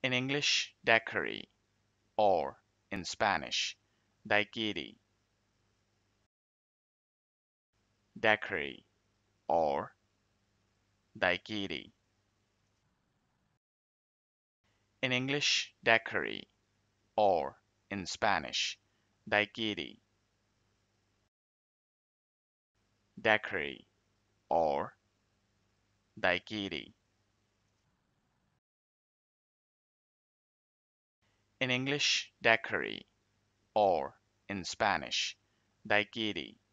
In English, daiquiri, or in Spanish, daiquiri, daiquiri, or daiquiri. In English, daiquiri, or in Spanish, daiquiri, daiquiri, or daiquiri. In English, daiquiri, or in Spanish, daiquiri.